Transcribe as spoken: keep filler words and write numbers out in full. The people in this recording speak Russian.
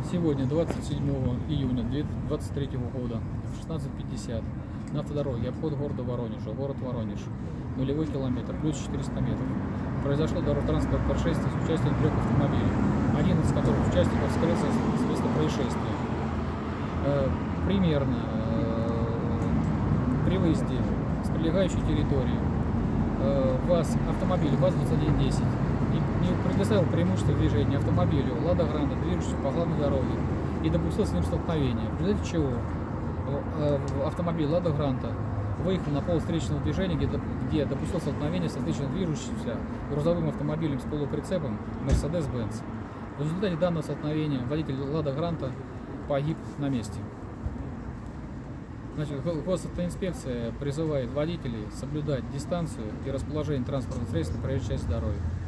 Сегодня, двадцать седьмого июня две тысячи двадцать третьего года, в шестнадцать пятьдесят, на автодороге обход города Воронежа, город Воронеж, нулевой километр, плюс четыреста метров, произошло дорожно-транспортное происшествие с участием трех автомобилей, один из которых участников скрылся с места происшествия. Э, примерно э, при выезде с прилегающей территории э, ВАЗ, автомобиль ВАЗ двадцать один десять не предоставил преимущество движения автомобилю Лада Гранта, движущемуся по главной дороге, и допустил с ним столкновение, в результате чего автомобиль Лада Гранта выехал на пол встречного движения, где, где допустил столкновение со встречно движущимся грузовым автомобилем с полуприцепом Mercedes-Benz. В результате данного столкновения водитель Лада Гранта погиб на месте. Значит, госавтоинспекция призывает водителей соблюдать дистанцию и расположение транспортных средств на проезжей части дороги.